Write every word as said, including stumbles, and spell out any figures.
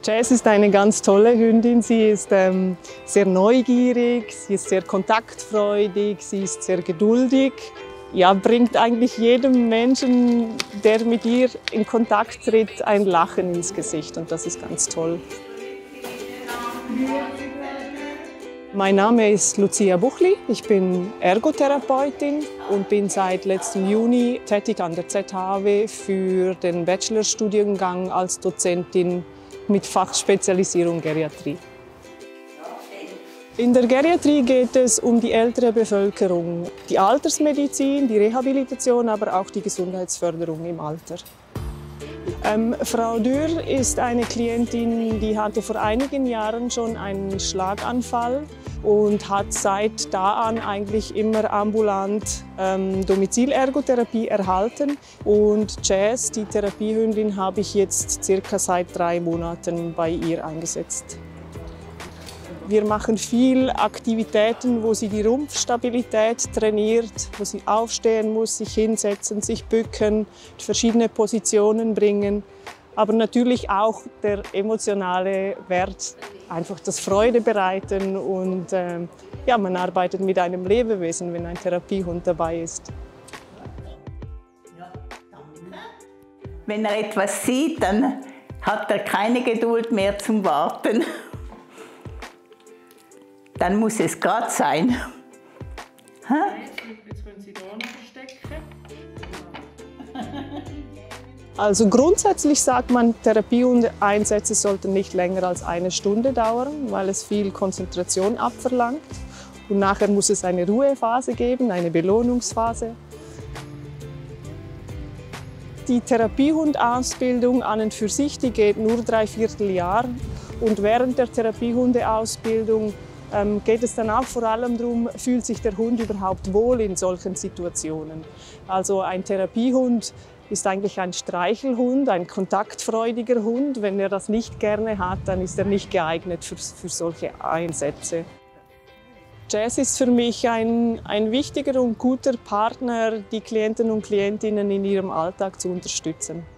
Jazz ist eine ganz tolle Hündin. Sie ist ähm, sehr neugierig, sie ist sehr kontaktfreudig, sie ist sehr geduldig. Ja, bringt eigentlich jedem Menschen, der mit ihr in Kontakt tritt, ein Lachen ins Gesicht und das ist ganz toll. Mein Name ist Lucia Buchli, ich bin Ergotherapeutin und bin seit letztem Juni tätig an der Z H W für den Bachelorstudiengang als Dozentin mit Fachspezialisierung Geriatrie. In der Geriatrie geht es um die ältere Bevölkerung, die Altersmedizin, die Rehabilitation, aber auch die Gesundheitsförderung im Alter. Ähm, Frau Dürr ist eine Klientin, die hatte vor einigen Jahren schon einen Schlaganfall und hat seit da an eigentlich immer ambulant ähm, Domizilergotherapie erhalten. Und Jazz, die Therapiehündin, habe ich jetzt circa seit drei Monaten bei ihr eingesetzt. Wir machen viel Aktivitäten, wo sie die Rumpfstabilität trainiert, wo sie aufstehen muss, sich hinsetzen, sich bücken, verschiedene Positionen bringen. Aber natürlich auch der emotionale Wert, einfach das Freude bereiten und äh, ja, man arbeitet mit einem Lebewesen, wenn ein Therapiehund dabei ist. Wenn er etwas sieht, dann hat er keine Geduld mehr zum Warten. Dann muss es gerade sein. Jetzt können Sie da noch verstecken. Also grundsätzlich sagt man, Therapiehunde-Einsätze sollten nicht länger als eine Stunde dauern, weil es viel Konzentration abverlangt. Und nachher muss es eine Ruhephase geben, eine Belohnungsphase. Die Therapiehundausbildung an und für sich, die geht nur drei Vierteljahr. Und während der Therapiehundeausbildung ähm, geht es dann auch vor allem darum, fühlt sich der Hund überhaupt wohl in solchen Situationen. Also ein Therapiehund ist eigentlich ein Streichelhund, ein kontaktfreudiger Hund. Wenn er das nicht gerne hat, dann ist er nicht geeignet für, für solche Einsätze. Jazz ist für mich ein, ein wichtiger und guter Partner, die Klienten und Klientinnen in ihrem Alltag zu unterstützen.